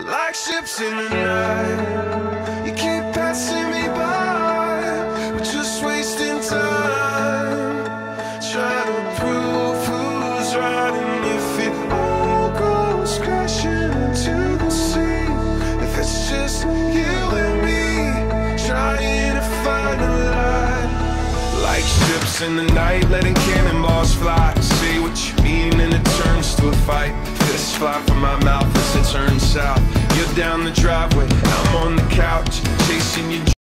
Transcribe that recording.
Like ships in the night, you keep passing me by. We're just wasting time, trying to prove who's right. And if it all goes crashing into the sea, if it's just you and me, trying to find a light. Like ships in the night, letting cannonballs